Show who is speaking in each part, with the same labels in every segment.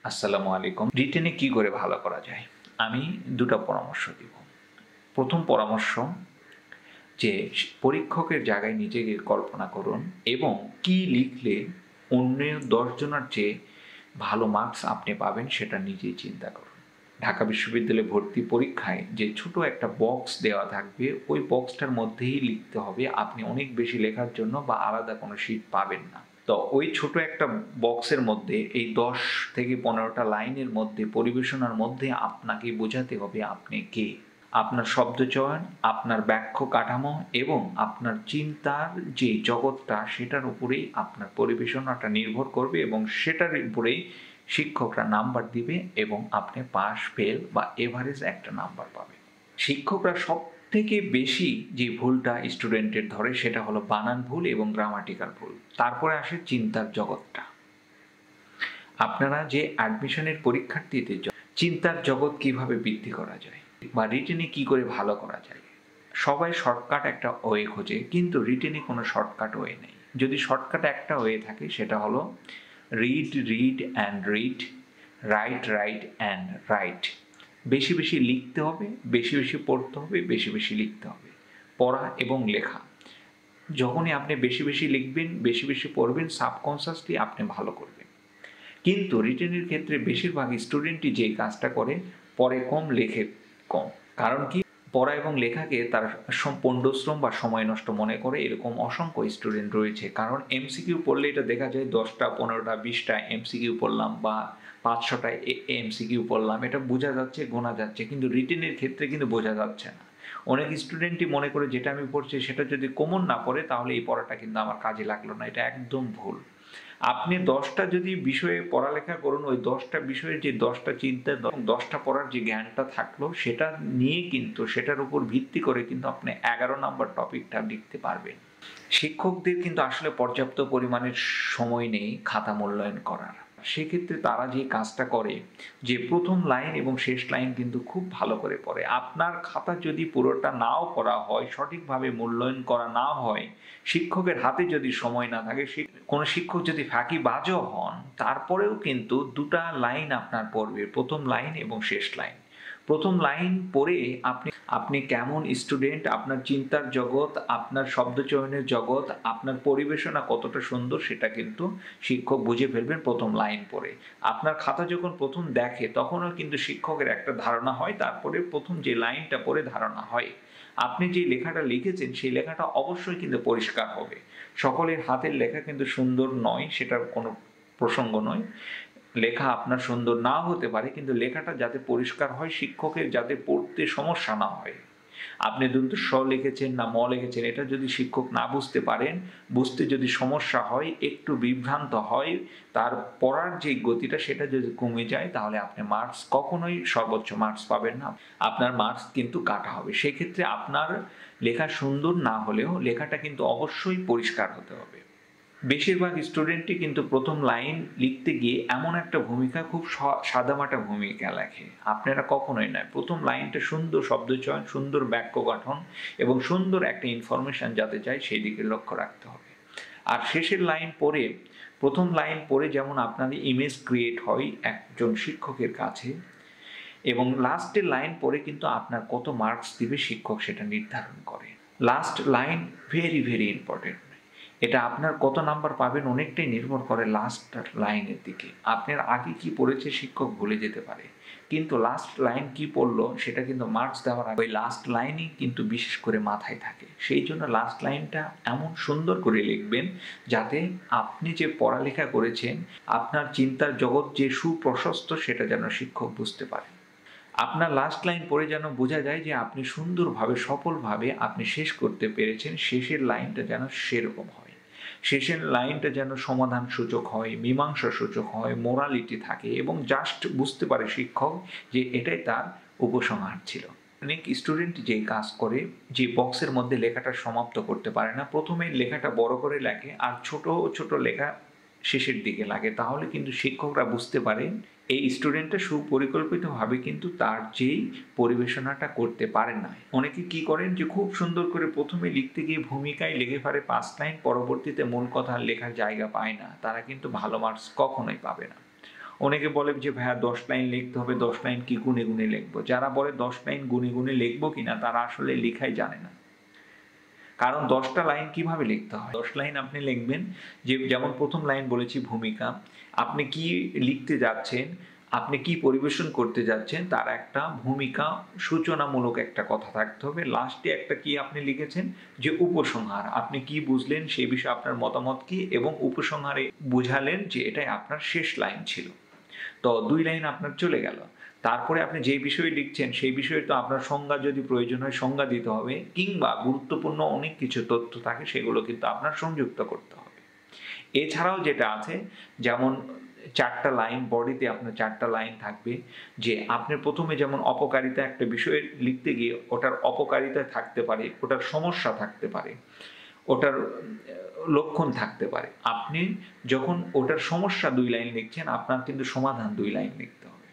Speaker 1: আসসালামু আলাইকুম। রিটেনে কি করে ভালো করা যায়? আমি ২ টা পরামর্শ দিব। ১ম পরামর্শ যে পরীক্ষকের জায়গায় নিজেকে কল্পনা করুন এবং কি লিখলে অন্য ১০ জনের চেয়ে ভালো মার্কস আপনি পাবেন সেটা নিজেই চিন্তা করুন। ঢাকা বিশ্ববিদ্যালয়ে ভর্তি পরীক্ষায় যে ছোট একটা বক্স দেওয়া থাকবে, ওই বক্সটার মধ্যেই লিখতে হবে। আপনি অনেক বেশি লেখার জন্য বা আলাদা কোনো শিট পাবেন না। তো ওই ছোট একটা বক্সের মধ্যে এই ১০ থেকে ১৫ টা লাইনের মধ্যে পরিবেশনার মধ্যে আপনাকে বোঝাতে হবে আপনি কে। আপনার শব্দচয়ন, আপনার বাক্য কাঠামো এবং আপনার চিন্তার যে জগৎটা সেটার উপরেই আপনার পরিবেশনাটা নির্ভর করবে এবং সেটার উপরেই শিক্ষকরা নাম্বার দিবে এবং আপনি পাস, ফেল বা এভারেজ একটা নাম্বার পাবেন। শিক্ষকরা সবথেকে বেশি যে ভুলটা স্টুডেন্টের ধরে সেটা হলো বানান ভুল এবং গ্রামাটিক্যাল ভুল। তারপরে আসে চিন্তার জগৎটা। আপনারা যে অ্যাডমিশনের পরীক্ষার্থীদের চিন্তার জগৎ কিভাবে বৃদ্ধি করা যায় বা রিটেনে কি করে ভালো করা যায়। সবাই শর্টকাট একটা ওয়ে খোঁজে, কিন্তু রিটেনে কোনো শর্টকাট ওয়ে নেই। যদি শর্টকাট একটা ওয়ে থাকে সেটা হলো read, read and read, write, write and write. বেশি বেশি লিখতে হবে, বেশি বেশি পড়তে হবে, বেশি বেশি লিখতে হবে। পড়া এবং লেখা। যখনই আপনি বেশি বেশি লিখবেন, বেশি বেশি পড়বেন, সাবকনসিয়াসলি আপনি ভালো করবেন। কিন্তু রিটেনের ক্ষেত্রে বেশিরভাগ স্টুডেন্টই যে কাজটা করে, পড়ে কম লেখে কম। কারণ কি? পড়া এবং লেখাকে তারা পণ্ডশ্রম বা সময় নষ্ট মনে করে, এরকম অসংখ্য স্টুডেন্ট রয়েছে। কারণ এমসিকিউ পড়লে এটা দেখা যায় ১০টা ১৫টা ২০টা এমসিকিউ পড়লাম বা ৫০০টা এমসিকিউ পড়লাম, এটা বোঝা যাচ্ছে, গোনা যাচ্ছে, কিন্তু রিটেনের ক্ষেত্রে কিন্তু বোঝা যাচ্ছে না। অনেক স্টুডেন্টই মনে করে যেটা আমি পড়ছি সেটা যদি কমন না পড়ে তাহলে এই পড়াটা কিন্তু আমার কাজে লাগলো না। এটা একদম ভুল। আপনি ১০টা যদি বিষয়ে পড়ালেখা করুন, ওই ১০টা বিষয়ের যে ১০টা চিন্তা, ১০টা পড়ার যে জ্ঞানটা থাকলো সেটা নিয়ে কিন্তু সেটার উপর ভিত্তি করে কিন্তু আপনি ১১ নাম্বার টপিকটা লিখতে পারবেন। শিক্ষকদের কিন্তু আসলে পর্যাপ্ত পরিমাণের সময় নেই খাতা মূল্যায়ন করার। সেক্ষেত্রে তারা যে কাজটা করে, যে ১ম লাইন এবং শেষ লাইন কিন্তু খুব ভালো করে পড়ে। আপনার খাতা যদি পুরোটা নাও পড়া হয়, সঠিকভাবে মূল্যায়ন করা না হয়, শিক্ষকের হাতে যদি সময় না থাকে, কোনো শিক্ষক যদি ফাঁকিবাজও হন, তারপরেও কিন্তু ২ টা লাইন আপনার পড়বে। ১ম লাইন এবং শেষ লাইন। ১ম লাইন পড়ে আপনি আপনি কেমন স্টুডেন্ট, আপনার চিন্তার জগৎ, আপনার শব্দচয়নের জগৎ, আপনার পরিবেশনা কতটা সুন্দর সেটা কিন্তু শিক্ষক বুঝে ফেলবেন ১ম লাইন পড়ে। আপনার খাতা যখন ১ম দেখে তখনও কিন্তু শিক্ষকের একটা ধারণা হয়, তারপরে ১ম যে লাইনটা পড়ে ধারণা হয়। আপনি যে লেখাটা লিখেছেন সেই লেখাটা অবশ্যই কিন্তু পরিষ্কার হবে। সকলের হাতের লেখা কিন্তু সুন্দর নয়, সেটার কোনো প্রসঙ্গ নয়। লেখা আপনার সুন্দর নাও হতে পারে, কিন্তু লেখাটা যাতে পরিষ্কার হয়, শিক্ষকের যাতে পড়তে সমস্যা না হয়। আপনি দন্ত স লিখেছেন না ম লিখেছেন, এটা যদি শিক্ষক না বুঝতে পারেন, বুঝতে যদি সমস্যা হয়, একটু বিভ্রান্ত হয়, তার পড়ার যে গতিটা সেটা যদি কমে যায়, তাহলে আপনি মার্কস কখনোই সর্বোচ্চ মার্কস পাবেন না। আপনার মার্কস কিন্তু কাটা হবে। সেক্ষেত্রে আপনার লেখা সুন্দর না হলেও লেখাটা কিন্তু অবশ্যই পরিষ্কার হতে হবে। বেশিরভাগ স্টুডেন্টই কিন্তু ১ম লাইন লিখতে গিয়ে এমন একটা ভূমিকা, খুব সাদামাটা ভূমিকা লেখে। আপনারা কখনোই নয়। ১ম লাইনটা সুন্দর শব্দচয়ন, সুন্দর বাক্য গঠন এবং সুন্দর একটা ইনফরমেশন যাতে যায় সেই দিকে লক্ষ্য রাখতে হবে। আর শেষের লাইন পড়ে, ১ম লাইন পড়ে যেমন আপনার ইমেজ ক্রিয়েট হয় একজন শিক্ষকের কাছে, এবং লাস্টের লাইন পড়ে কিন্তু আপনার কত মার্কস দিবে শিক্ষক সেটা নির্ধারণ করে। Last line very very important. এটা আপনার কত নাম্বার পাবেন অনেকটাই নির্ভর করে লাস্ট লাইনের দিকে। আপনার আগে কি পড়েছে শিক্ষক ভুলে যেতে পারে, কিন্তু লাস্ট লাইন কি পড়লো সেটা কিন্তু মার্কস দেওয়ার আগে ওই লাস্ট লাইনই কিন্তু বিশেষ করে মাথায় থাকে। সেই জন্য লাস্ট লাইনটা এমন সুন্দর করে লিখবেন যাতে আপনি যে পড়ালেখা করেছেন, আপনার চিন্তার জগৎ যে সুপ্রশস্ত সেটা যেন শিক্ষক বুঝতে পারে। আপনার লাস্ট লাইন পড়ে যেন বোঝা যায় যে আপনি সুন্দরভাবে সফলভাবে আপনি শেষ করতে পেরেছেন। শেষের লাইনটা যেন সেরকম হয়। শেষের লাইনটা যেন সমাধান সূচক হয়, মীমাংসা সূচক হয়, মোরালিটি থাকে এবং জাস্ট বুঝতে পারে শিক্ষক যে এটাই তার উপসংহার ছিল। অনেক স্টুডেন্ট যে কাজ করে, যে বক্সের মধ্যে লেখাটা সমাপ্ত করতে পারে না, প্রথমে লেখাটা বড় করে লেখে আর ছোট ছোট লেখা শেষের দিকে লাগে, তাহলে কিন্তু শিক্ষকরা বুঝতে পারেন এই স্টুডেন্টটা সুপরিকল্পিতভাবে কিন্তু তার যেই পরিবেশনাটা করতে পারে না। অনেকে কি করেন যে খুব সুন্দর করে প্রথমে লিখতে গিয়ে ভূমিকায় লিখে ফেলে ৫ লাইন, পরবর্তীতে মূল কথা লেখার জায়গা পায় না, তারা কিন্তু ভালো মার্কস কখনোই পাবে না। অনেকে বলে যে ভাইয়া 10 লাইন লিখতে হবে, 10 লাইন কি গুনে গুনে লিখবো? যারা বলে 10 লাইন গুনে গুনে লিখবো কিনা তারা আসলে লেখাই জানে না। কারণ 10টা লাইন কিভাবে লিখতে হয়? 10 লাইন আপনি লিখবেন যে যেমন ১ম লাইন বলেছি ভূমিকা। আপনি কি লিখতে যাচ্ছেন, আপনি কি পরিবেশন করতে যাচ্ছেন তার একটা ভূমিকা সূচনামূলক একটা কথা থাকতে হবে। লাস্টে একটা কি আপনি লিখেছেন যে উপসংহার। আপনি কি বুঝলেন সেই বিষয়ে আপনার মতামত কি এবং উপসংহারে বুঝালেন যে এটাই আপনার শেষ লাইন ছিল। তো ২ লাইন আপনার চলে গেল। তারপরে আপনি যে বিষয়ে লিখছেন সেই বিষয়ে তো আপনার সংজ্ঞা যদি প্রয়োজন হয় সংজ্ঞা দিতে হবে কিংবা গুরুত্বপূর্ণ অনেক কিছু তথ্য থাকে সেগুলো কিন্তু আপনার সংযুক্ত করতে হবে। এছাড়াও যেটা আছে যেমন ৪টা লাইন বডিতে আপনার ৪টা লাইন থাকবে যে আপনি ১ম এ যেমন অপকারিতা একটা বিষয়ে লিখতে গিয়ে ওটার অপকারিতা থাকতে পারে, ওটার সমস্যা থাকতে পারে, ওটার লক্ষণ থাকতে পারে। আপনি যখন ওটার সমস্যা ২ লাইন লিখছেন আপনার কিন্তু সমাধান ২ লাইন লিখতে হবে।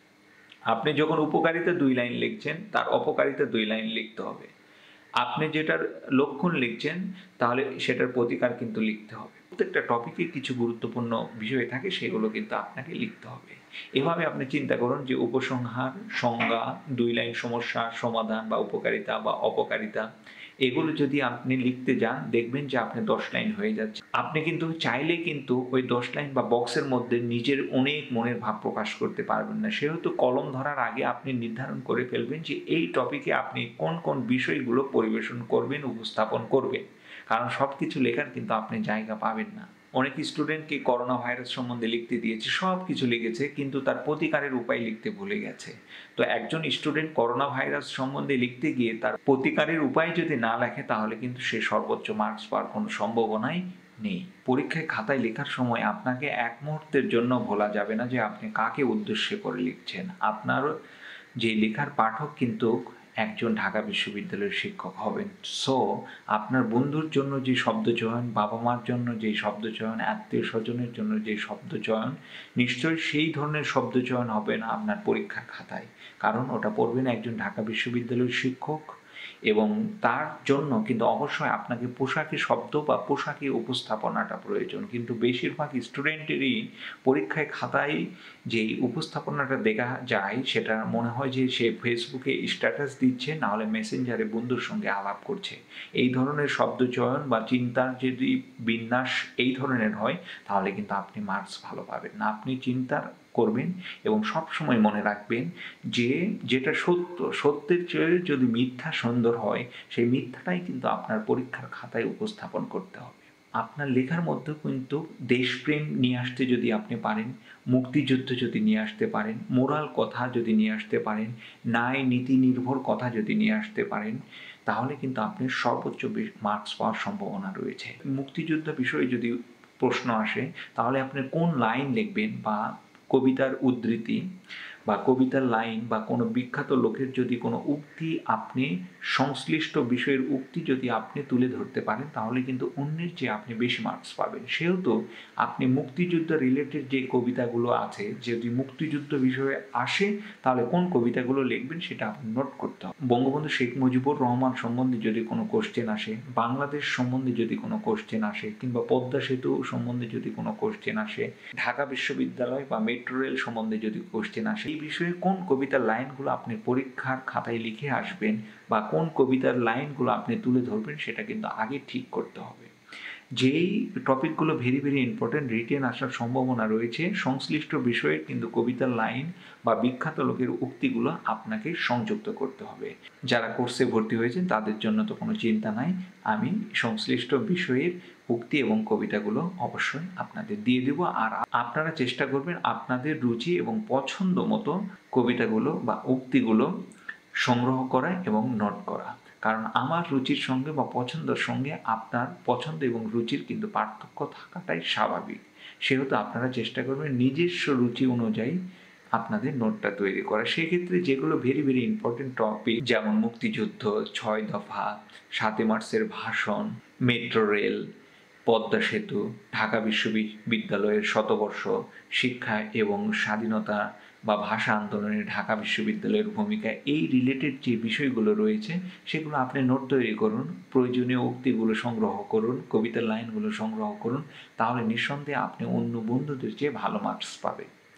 Speaker 1: আপনি যখন উপকারিতা ২ লাইন লিখছেন তার অপকারিতা ২ লাইন লিখতে হবে। আপনি যেটার লক্ষণ লিখছেন তাহলে সেটার প্রতিকার কিন্তু লিখতে হবে। প্রত্যেকটা টপিকে কিছু গুরুত্বপূর্ণ বিষয় থাকে সেগুলো কিন্তু আপনাকে লিখতে হবে। এভাবে আপনি চিন্তা করুন যে উপসংহার, সংজ্ঞা, ২ লাইন সমস্যা, সমাধান বা উপকারিতা বা অপকারিতা এগুলো যদি আপনি লিখতে যান দেখবেন যে আপনি ১০ লাইন হয়ে যাচ্ছে। আপনি কিন্তু চাইলে কিন্তু ওই ১০ লাইন বা বক্সের মধ্যে নিজের অনেক মনের ভাব প্রকাশ করতে পারবেন না। সেহেতু কলম ধরার আগে আপনি নির্ধারণ করে ফেলবেন যে এই টপিকে আপনি কোন কোন বিষয়গুলো পরিবেশন করবেন, উপস্থাপন করবেন। কারণ সবকিছু লেখার কিন্তু আপনি জায়গা পাবেন না। অনেক স্টুডেন্টকে করোনা ভাইরাস সম্বন্ধে লিখতে দিয়েছে, সবকিছু লিখেছে কিন্তু তার প্রতিকারের উপায় লিখতে ভুলে গেছে। তো একজন স্টুডেন্ট করোনা ভাইরাস সম্বন্ধে লিখতে গিয়ে তার প্রতিকারের উপায় যদি না লেখে তাহলে কিন্তু সে সর্বোচ্চ মার্কস পাওয়ার কোনো সম্ভাবনাই নেই। পরীক্ষায় খাতায় লেখার সময় আপনাকে এক মুহূর্তের জন্য ভোলা যাবে না যে আপনি কাকে উদ্দেশ্য করে লিখছেন। আপনার যে লেখার পাঠক কিন্তু একজন ঢাকা বিশ্ববিদ্যালয়ের শিক্ষক হবেন। সো আপনার বন্ধুর জন্য যে শব্দচয়ন, বাবা মার জন্য যে শব্দচয়ন, আত্মীয় স্বজনের জন্য যে শব্দচয়ন, নিশ্চয়ই সেই ধরনের শব্দচয়ন হবে না আপনার পরীক্ষার খাতায়। কারণ ওটা পড়বেন একজন ঢাকা বিশ্ববিদ্যালয়ের শিক্ষক এবং তার জন্য কিন্তু অবশ্যই আপনাকে পোশাকি শব্দ বা পোশাকি উপস্থাপনাটা প্রয়োজন। কিন্তু বেশিরভাগ স্টুডেন্টেরই পরীক্ষায় খাতায় যেই উপস্থাপনাটা দেখা যায় সেটা মনে হয় যে সে ফেসবুকে স্ট্যাটাস দিচ্ছে নাহলে মেসেঞ্জারে বন্ধুর সঙ্গে আলাপ করছে। এই ধরনের শব্দচয়ন বা চিন্তার যদি বিন্যাস এই ধরনের হয় তাহলে কিন্তু আপনি মার্কস ভালো পাবেন না। আপনি চিন্তা করবেন এবং সবসময় মনে রাখবেন যে যেটা সত্য, সত্যের চেয়ে যদি মিথ্যা সুন্দর হয় সেই মিথ্যাটাই কিন্তু আপনার পরীক্ষার খাতায় উপস্থাপন করতে হবে। আপনার লেখার মধ্যে কিন্তু দেশপ্রেম নিয়ে আসতে যদি আপনি পারেন, মুক্তিযুদ্ধ যদি নিয়ে আসতে পারেন, মোরাল কথা যদি নিয়ে আসতে পারেন, ন্যায় নীতি নির্ভর কথা যদি নিয়ে আসতে পারেন তাহলে কিন্তু আপনি সর্বোচ্চ মার্কস পাওয়ার সম্ভাবনা রয়েছে। মুক্তিযুদ্ধ বিষয়ে যদি প্রশ্ন আসে তাহলে আপনি কোন লাইন লিখবেন বা কবিতার উদ্ধৃতি বা কবিতার লাইন বা কোনো বিখ্যাত লোকের যদি কোনো উক্তি আপনি সংশ্লিষ্ট বিষয়ের উক্তি যদি আপনি তুলে ধরতে পারেন তাহলে কিন্তু অন্যের চেয়ে আপনি বেশি মার্কস পাবেন। সেহেতু আপনি মুক্তিযুদ্ধ রিলেটেড যে কবিতাগুলো আছে যদি মুক্তিযুদ্ধ বিষয়ে আসে তাহলে কোন কবিতাগুলো লিখবেন সেটা আপনি নোট করতে হবে। বঙ্গবন্ধু শেখ মুজিবুর রহমান সম্বন্ধে যদি কোনো কোশ্চেন আসে, বাংলাদেশ সম্বন্ধে যদি কোনো কোশ্চেন আসে কিংবা পদ্মা সেতু সম্বন্ধে যদি কোনো কোশ্চেন আসে, ঢাকা বিশ্ববিদ্যালয় বা মেট্রো রেল সম্বন্ধে যদি কোশ্চেন আসে, এই বিষয়ে কোন কবিতার লাইনগুলো আপনি পরীক্ষার খাতায় লিখে আসবেন বা কোন কবিতার লাইনগুলো আপনি তুলে ধরবেন সেটা কিন্তু আগে ঠিক করতে হবে। যেই টপিকগুলো ভেরি ভেরি ইম্পর্টেন্ট রিটেন আসার সম্ভাবনা রয়েছে সংশ্লিষ্ট বিষয়ের কিন্তু কবিতার লাইন বা বিখ্যাত লোকের উক্তিগুলো আপনাকে সংযুক্ত করতে হবে। যারা কোর্সে ভর্তি হয়েছেন তাদের জন্য তো কোনো চিন্তা নাই, আমি সংশ্লিষ্ট বিষয়ের উক্তি এবং কবিতাগুলো অবশ্যই আপনাদের দিয়ে দেব। আর আপনারা চেষ্টা করবেন আপনাদের রুচি এবং পছন্দ মতো কবিতাগুলো বা উক্তিগুলো সংগ্রহ করা এবং নোট করা। কারণ আমার রুচির সঙ্গে বা পছন্দের সঙ্গে আপনার পছন্দ এবং রুচির কিন্তু পার্থক্য থাকাটাই স্বাভাবিক। সেহেতু আপনারা চেষ্টা করবেন নিজস্ব রুচি অনুযায়ী আপনাদের নোটটা তৈরি করা। সেক্ষেত্রে যেগুলো ভেরি ভেরি ইম্পর্টেন্ট টপিক যেমন মুক্তিযুদ্ধ, ৬ দফা, ৭ই মার্চের ভাষণ, মেট্রো রেল, পদ্মা সেতু, ঢাকা বিশ্ববিদ্যালয়ের শতবর্ষ, শিক্ষা এবং স্বাধীনতা বা ভাষা আন্দোলনে ঢাকা বিশ্ববিদ্যালয়ের ভূমিকা, এই রিলেটেড যে বিষয়গুলো রয়েছে সেগুলো আপনি নোট তৈরি করুন, প্রয়োজনীয় উক্তিগুলো সংগ্রহ করুন, কবিতার লাইনগুলো সংগ্রহ করুন, তাহলে নিঃসন্দেহে আপনি অন্য বন্ধুদের চেয়ে ভালো মার্কস পাবেন।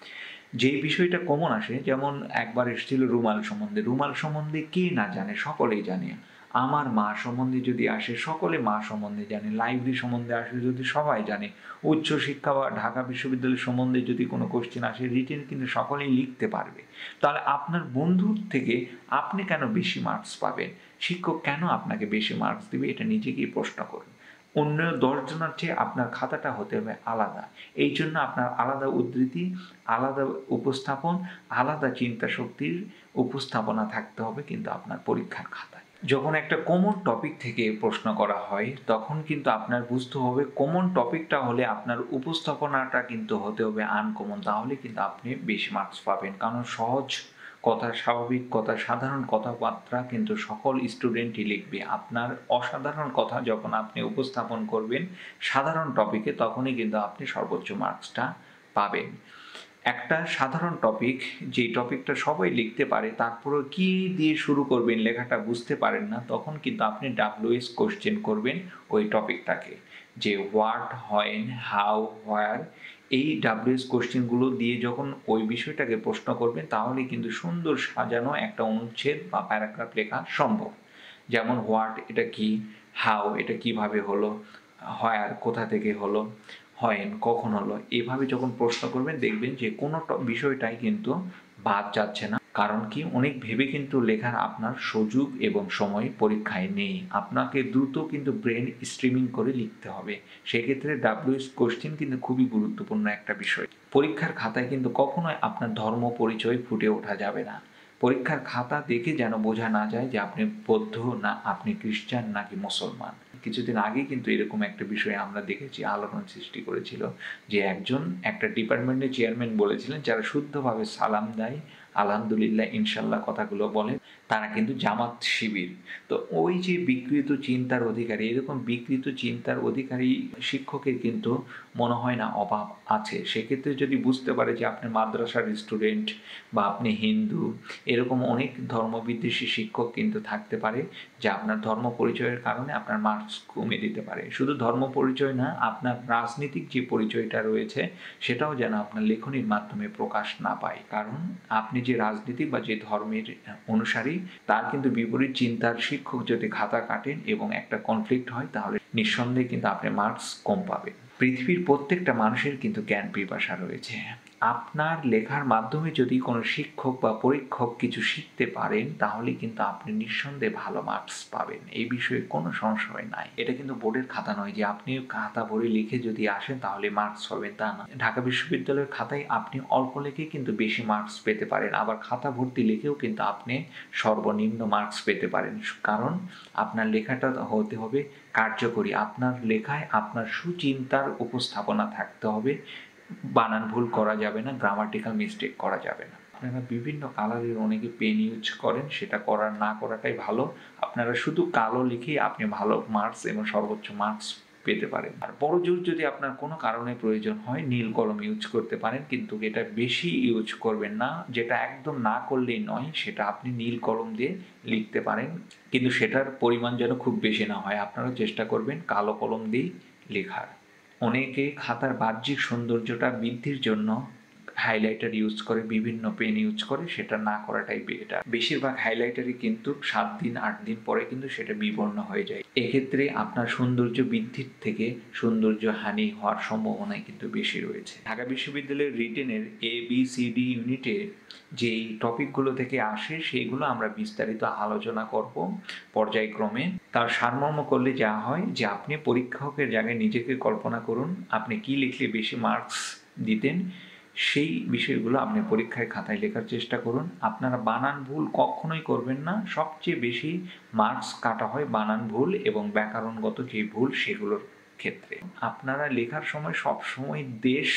Speaker 1: যেই বিষয়টা কমন আসে, যেমন একবার এসেছিল রুমাল সম্বন্ধে। রুমাল সম্বন্ধে কে না জানে, সকলেই জানে। আমার মা সম্বন্ধে যদি আসে, সকলে মা সম্বন্ধে জানে। লাইব্রেরি সম্বন্ধে আসে যদি সবাই জানে। উচ্চশিক্ষা বা ঢাকা বিশ্ববিদ্যালয় সম্বন্ধে যদি কোনো কোশ্চেন আসে, রিটেন কিন্তু সকলেই লিখতে পারবে। তাহলে আপনার বন্ধুর থেকে আপনি কেন বেশি মার্কস পাবেন? শিক্ষক কেন আপনাকে বেশি মার্কস দিবে? এটা নিজেকেই প্রশ্ন করুন। অন্য ১০ জনের চেয়ে আপনার খাতাটা হতে হবে আলাদা। এই জন্য আপনার আলাদা উদ্ধৃতি, আলাদা উপস্থাপন, আলাদা চিন্তা শক্তির উপস্থাপনা থাকতে হবে কিন্তু আপনার পরীক্ষার খাতায়। যখন একটা কমন টপিক থেকে প্রশ্ন করা হয়, তখন কিন্তু আপনার বুঝতে হবে কমন টপিকটা হলে আপনার উপস্থাপনাটা কিন্তু হতে হবে আনকমন। তাহলে কিন্তু আপনি বেশি মার্কস পাবেন। কারণ সহজ কথা, স্বাভাবিক কথা, সাধারণ কথাবার্তা কিন্তু সকল স্টুডেন্টই লিখবে। আপনার অসাধারণ কথা যখন আপনি উপস্থাপন করবেন সাধারণ টপিকে, তখনই কিন্তু আপনি সর্বোচ্চ মার্কসটা পাবেন। একটা সাধারণ টপিক, যে টপিকটা সবাই লিখতে পারে, তারপরেও কি দিয়ে শুরু করবেন লেখাটা বুঝতে পারেন না, তখন কিন্তু আপনি WS কোশ্চেন করবেন ওই টপিকটাকে, যে হোয়াট, হোয়েন, হাউ, হোয়ার। এই WS কোশ্চেনগুলো দিয়ে যখন ওই বিষয়টাকে প্রশ্ন করবেন, তাহলে কিন্তু সুন্দর সাজানো একটা অনুচ্ছেদ বা প্যারাগ্রাফ লেখা সম্ভব। যেমন হোয়াট, এটা কি; হাউ, এটা কিভাবে হলো; হোয়ার, কোথা থেকে হলো; হোয়েন, কখন হলো। এভাবে যখন প্রশ্ন করবেন, দেখবেন যে কোনো বিষয়টাই কিন্তু বাদ যাচ্ছে না। কারণ কি, অনেক ভেবে কিন্তু লেখার আপনার সুযোগ এবং সময় পরীক্ষায় নেই। আপনাকে দ্রুত কিন্তু ব্রেন স্ট্রিমিং করে লিখতে হবে। সেক্ষেত্রে WS কোশ্চেন কিন্তু খুবই গুরুত্বপূর্ণ একটা বিষয়। পরীক্ষার খাতায় কিন্তু কখনোই আপনার ধর্ম পরিচয় ফুটে ওঠা যাবে না। পরীক্ষার খাতা দেখে যেন বোঝা না যায় যে আপনি বৌদ্ধ, না আপনি খ্রিস্টান, নাকি মুসলমান। কিছুদিন আগে কিন্তু এরকম একটা বিষয়ে আমরা দেখেছি, আলোড়ন সৃষ্টি করেছিল, যে একজন একটা ডিপার্টমেন্টের চেয়ারম্যান বলেছিলেন, যারা শুদ্ধভাবে সালাম দেয়, আলহামদুলিল্লাহ, ইনশাল্লাহ কথাগুলো বলে, তারা কিন্তু জামাত শিবির। তো ওই যে বিকৃত চিন্তার অধিকারী, এরকম বিকৃত চিন্তার অধিকারী শিক্ষকের কিন্তু মনে হয় না অভাব আছে। সেক্ষেত্রে যদি বুঝতে পারে যে আপনি মাদ্রাসার স্টুডেন্ট বা আপনি হিন্দু, এরকম অনেক ধর্মবিদ্বেষী শিক্ষক কিন্তু থাকতে পারে, যা আপনার ধর্ম পরিচয়ের কারণে আপনার মার্কস কমিয়ে দিতে পারে। শুধু ধর্ম পরিচয় না, আপনার রাজনীতিক যে পরিচয়টা রয়েছে সেটাও যেন আপনার লেখনীর মাধ্যমে প্রকাশ না পায়। কারণ আপনি যে রাজনীতি বা যে ধর্মের অনুসারী, তার কিন্তু বিপরীত চিন্তার শিক্ষক যদি খাতা কাটেন এবং একটা কনফ্লিক্ট হয়, তাহলে নিঃসন্দেহে কিন্তু আপনি মার্কস কম পাবেন। পৃথিবীর প্রত্যেকটা মানুষের কিন্তু জ্ঞান পিপাসা রয়েছে। আপনার লেখার মাধ্যমে যদি কোনো শিক্ষক বা পরীক্ষক কিছু শিখতে পারেন, তাহলে কিন্তু আপনি নিঃসন্দেহে ভালো মার্কস পাবেন। এই বিষয়ে কোনো সংশয় নাই। এটা কিন্তু বোর্ডের খাতা নয় যে আপনি খাতা ভরে লিখে যদি আসেন তাহলে মার্কস পাবেন, তা না। ঢাকা বিশ্ববিদ্যালয়ের খাতায় আপনি অল্প লিখে কিন্তু বেশি মার্কস পেতে পারেন, আবার খাতা ভর্তি লিখেও কিন্তু আপনি সর্বনিম্ন মার্কস পেতে পারেন। কারণ আপনার লেখাটা হতে হবে কার্যকরী। আপনার লেখায় আপনার সুচিন্তার উপস্থাপনা থাকতে হবে। বানান ভুল করা যাবে না, গ্রামাটিক্যাল মিস্টেক করা যাবে না। আপনারা বিভিন্ন কালারের অনেকে পেন ইউজ করেন, সেটা করার না করাটাই ভালো। আপনারা শুধু কালো লিখেই আপনি ভালো মার্কস এবং সর্বোচ্চ মার্কস পেতে পারেন। আর বড় জোর যদি আপনার কোনো কারণে প্রয়োজন হয়, নীল কলম ইউজ করতে পারেন, কিন্তু এটা বেশি ইউজ করবেন না। যেটা একদম না করলেই নয়, সেটা আপনি নীল কলম দিয়ে লিখতে পারেন, কিন্তু সেটার পরিমাণ যেন খুব বেশি না হয়। আপনারা চেষ্টা করবেন কালো কলম দিয়েই লেখার। অনেকে খাতার বাহ্যিক সৌন্দর্যটা বৃদ্ধির জন্য হাইলাইটার ইউজ করে, বিভিন্ন পেন ইউজ করে, সেটা না করাটাই বেটার। বেশিরভাগ হাইলাইটারই কিন্তু 7 দিন 8 দিন পরে কিন্তু সেটা বিবর্ণ হয়ে যায়। এক্ষেত্রে আপনার সৌন্দর্য বৃদ্ধির থেকে সৌন্দর্য হানি হওয়ার সম্ভাবনাই কিন্তু বেশি রয়েছে। ঢাকা বিশ্ববিদ্যালয়ের রিটেনের ABCD ইউনিটে যেই টপিকগুলো থেকে আসে, সেইগুলো আমরা বিস্তারিত আলোচনা করব পর্যায়ক্রমে। তার সারমর্ম করলে যা হয়, যে আপনি পরীক্ষকের জায়গায় নিজেকে কল্পনা করুন, আপনি কি লিখলে বেশি মার্কস দিতেন, সেই বিষয়গুলো আপনি পরীক্ষায় খাতায় লেখার চেষ্টা করুন। আপনারা বানান ভুল কখনোই করবেন না। সবচেয়ে বেশি মার্কস কাটা হয় বানান ভুল এবং ব্যাকরণগত যে ভুল, সেগুলোর ক্ষেত্রে। আপনারা লেখার সময় সব সময় দেশ,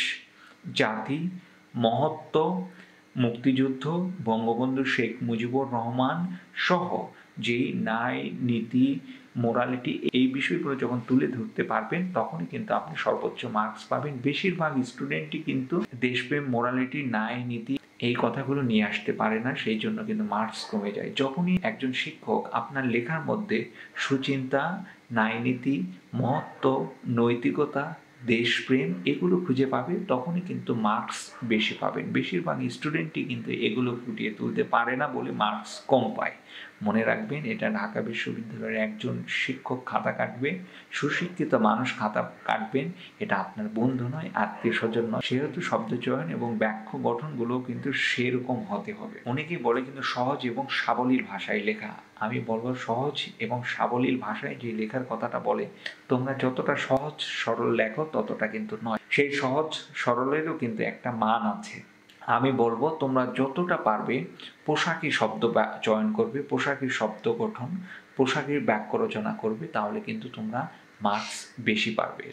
Speaker 1: জাতি, মহত্ব, মুক্তিযুদ্ধ, বঙ্গবন্ধু শেখ মুজিবুর রহমান সহ যেই ন্যায়, নীতি, মোরালিটি, এই বিষয়গুলো যখন তুলে ধরতে পারবেন, তখনই কিন্তু আপনি সর্বোচ্চ মার্কস পাবেন। বেশিরভাগ স্টুডেন্টই কিন্তু দেশপ্রেম, মোরালিটি, ন্যায়, নীতি এই কথাগুলো নিয়ে আসতে পারে না, সেই জন্য কিন্তু মার্কস কমে যায়। যখনই একজন শিক্ষক আপনার লেখার মধ্যে সুচিন্তা, ন্যায়, নীতি, মহত্ব, নৈতিকতা, দেশপ্রেম এগুলো খুঁজে পাবে, তখনই কিন্তু মার্কস বেশি পাবেন। বেশিরভাগ স্টুডেন্টই কিন্তু এগুলো ফুটিয়ে তুলতে পারে না বলে মার্কস কম পায়। মনে রাখবেন, এটা ঢাকা বিশ্ববিদ্যালয়ের একজন শিক্ষক খাতা কাটবে, সুশিক্ষিত মানুষ খাতা কাটবেন, এটা আপনার বন্ধু নয়, আত্মীয় স্বজন নয়। সেহেতু শব্দচয়ন এবং বাক্য গঠনগুলো কিন্তু সেরকম হতে হবে। অনেকেই বলে কিন্তু সহজ এবং সাবলীল ভাষায় লেখা। আমি বলবো, সহজ এবং সাবলীল ভাষায় যে লেখার কথাটা বলে, তোমরা যতটা সহজ সরল লেখো ততটা কিন্তু নয়। সেই সহজ সরলেরও কিন্তু একটা মান আছে। আমি বলবো, তোমরা যতটা পারবে পোশাকি শব্দ চয়ন করবে, পোশাকি শব্দ গঠন, পোশাকি বাক্য রচনা করবে, তাহলে কিন্তু তোমরা মার্কস বেশি পারবে।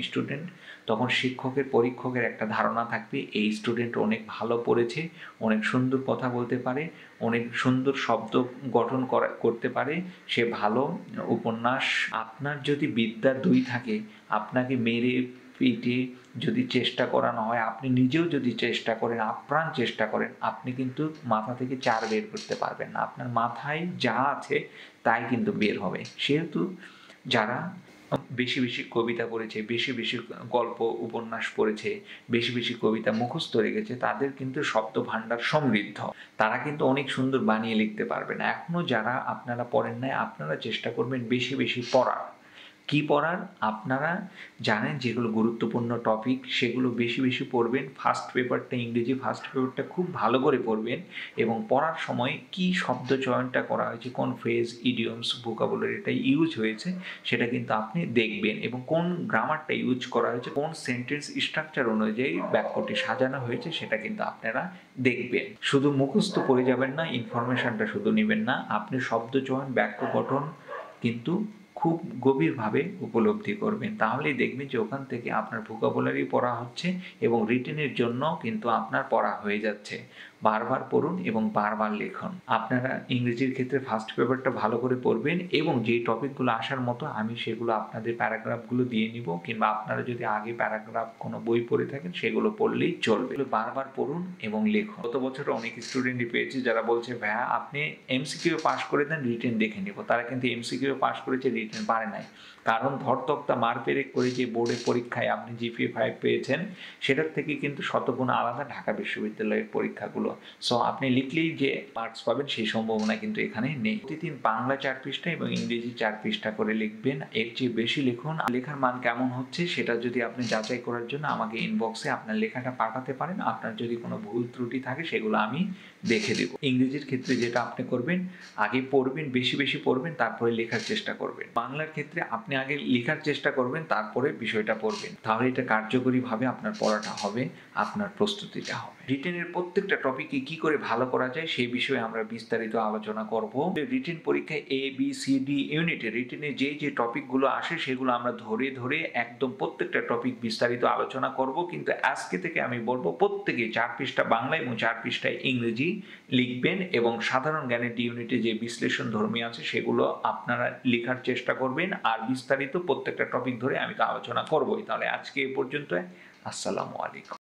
Speaker 1: তখন শিক্ষকের পরীক্ষকের একটা ধারণা থাকবে, এই স্টুডেন্ট অনেক ভালো পড়েছে, অনেক সুন্দর কথা বলতে পারে, অনেক সুন্দর শব্দ গঠন করতে পারে, সে ভালো উপন্যাস। আপনার যদি বিদ্যা 2 থাকে, আপনাকে মেরে পিটে যদি চেষ্টা করানো হয়, আপনি নিজেও যদি চেষ্টা করেন, আপ্রাণ চেষ্টা করেন, আপনি কিন্তু মাথা থেকে 4 বের করতে পারবেন না। আপনার মাথায় যা আছে তাই কিন্তু বের হবে। সেহেতু যারা বেশি বেশি কবিতা পড়েছে, বেশি বেশি গল্প উপন্যাস পড়েছে, বেশি বেশি কবিতা মুখস্থ রেখেছে, তাদের কিন্তু শব্দ ভাণ্ডার সমৃদ্ধ। তারা কিন্তু অনেক সুন্দর বানিয়ে লিখতে পারবে না। এখনো যারা আপনারা পড়েন নাই, আপনারা চেষ্টা করবেন বেশি বেশি পড়ার। কি পড়ার? আপনারা জানেন যেগুলো গুরুত্বপূর্ণ টপিক, সেগুলো বেশি বেশি পড়বেন। ফার্স্ট পেপারটা, ইংরেজি ফার্স্ট পেপারটা খুব ভালো করে পড়বেন, এবং পড়ার সময় কি শব্দ চয়নটা করা হয়েছে, কোন ফ্রেজ, ইডিয়মস, ভোকাবুলারিটা ইউজ হয়েছে, সেটা কিন্তু আপনি দেখবেন, এবং কোন গ্রামারটা ইউজ করা হয়েছে, কোন সেন্টেন্স স্ট্রাকচার অনুযায়ী বাক্যটি সাজানো হয়েছে, সেটা কিন্তু আপনারা দেখবেন। শুধু মুখস্থ পড়ে যাবেন না, ইনফরমেশনটা শুধু নেবেন না, আপনি শব্দ চয়ন, বাক্য গঠন কিন্তু খুব গভীরভাবে উপলব্ধি করবেন। তাহলেই দেখবেন যে ওখান থেকে আপনার ভোকাবুলারি পড়া হচ্ছে, এবং রিটেনের জন্য কিন্তু আপনার পড়া হয়ে যাচ্ছে। বারবার পড়ুন এবং বারবার লিখুন। আপনারা ইংরেজির ক্ষেত্রে ফার্স্ট পেপারটা ভালো করে পড়বেন, এবং যেই টপিকগুলো আসার মতো আমি সেগুলো আপনাদের প্যারাগ্রাফগুলো দিয়ে নিব, কিংবা আপনারা যদি আগে প্যারাগ্রাফ কোনো বই পড়ে থাকেন সেগুলো পড়লেই চলবে। বারবার পড়ুন এবং লিখুন। গত বছর অনেক স্টুডেন্টই পেয়েছি যারা বলছে, ভাইয়া আপনি এমসিকিউ পাস করে দেন, রিটেন দেখে নিব। তারা কিন্তু এমসিকিউ পাস করেছে, রিটেন পারে নাই। কারণ ধরতক্তা মারপেরেক করে যে বোর্ডে পরীক্ষায় আপনি জিপিএ 5 পেয়েছেন, সেটার থেকে কিন্তু শতগুণ আলাদা ঢাকা বিশ্ববিদ্যালয়ের পরীক্ষাগুলো। সো আপনি লিখলেই যে মার্কস পাবেন সেই সম্ভাবনা কিন্তু এখানে নেই। প্রতিদিন বাংলা 4 পৃষ্ঠা এবং ইংরেজি 4 পৃষ্ঠা করে লিখবেন, এর চেয়ে বেশি লিখুন। লেখার মান কেমন হচ্ছে সেটা যদি আপনি যাচাই করার জন্য আমাকে ইনবক্সে আপনার লেখাটা পাঠাতে পারেন। আপনার যদি কোনো ভুল ত্রুটি থাকে সেগুলো আমি দেখে দেব। ইংরেজির ক্ষেত্রে যেটা আপনি করবেন, আগে পড়বেন, বেশি বেশি পড়বেন, তারপরে লেখার চেষ্টা করবেন। বাংলার ক্ষেত্রে আপনি আগে লেখার চেষ্টা করবেন, তারপরে বিষয়টা পড়বেন। তাহলে এটা কার্যকরীভাবে আপনার পড়াটা হবে, আপনার প্রস্তুতিটা হবে। রিটেনের প্রত্যেকটা টপিকে কি করে ভালো করা যায় সেই বিষয়ে আমরা বিস্তারিত আলোচনা করব। রিটেন পরীক্ষায় ABCD ইউনিটে রিটেনে যে টপিকগুলো আসে সেগুলো আমরা ধরে ধরে একদম প্রত্যেকটা টপিক বিস্তারিত আলোচনা করব। কিন্তু আজকে থেকে আমি বলবো, প্রত্যেকে 4 পৃষ্ঠা বাংলা এবং 4 পৃষ্ঠায় ইংরেজি লিখবেন, এবং সাধারণ জ্ঞানের ইউনিটে যে বিশ্লেষণ ধর্মী আছে সেগুলো আপনারা লেখার চেষ্টা করবেন। আর বিস্তারিত প্রত্যেকটা টপিক ধরে আমি তো আলোচনা করবই। তাহলে আজকে এ পর্যন্ত। আসসালামু আলাইকুম।